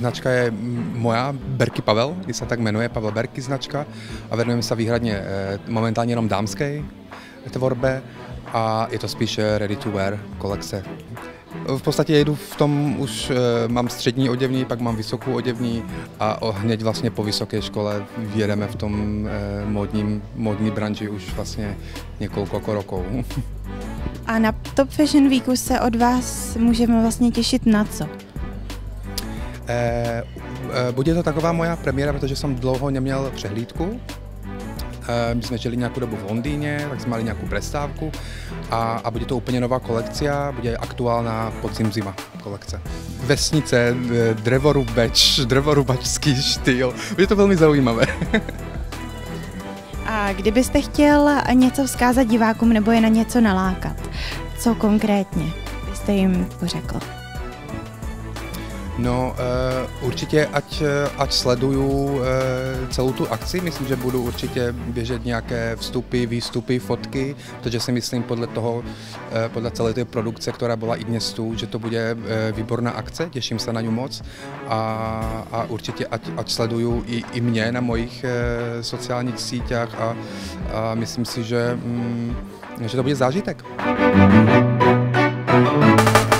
Značka je moja, Berky Pavel, když se tak jmenuje, Pavel Berky značka a věnujeme se výhradně momentálně jenom dámské tvorbe a je to spíš ready to wear kolekce. V podstatě jedu v tom, už mám střední oděvní, pak mám vysokou oděvní a hned vlastně po vysoké škole jedeme v tom módní branži už vlastně několik roků. A na Top Fashion Weeku se od vás můžeme vlastně těšit na co? Bude to taková moja premiéra, protože jsem dlouho neměl přehlídku. My jsme žili nějakou dobu v Londýně, tak jsme měli nějakou přestávku a bude to úplně nová kolekcia, bude aktuálna podzim zima kolekce. Vesnice, drevorubačský štýl, bude to velmi zajímavé. A kdybyste chtěl něco vzkázat divákům nebo je na něco nalákat, co konkrétně byste jim pořekl? No, určitě ať sleduju celou tu akci, myslím, že budou určitě běžet nějaké vstupy, výstupy, fotky, protože si myslím podle celé té produkce, která byla i dnes tu, že to bude výborná akce, těším se na ňu moc a určitě ať sleduju i mě na mojich sociálních sítích a myslím si, že to bude zážitek.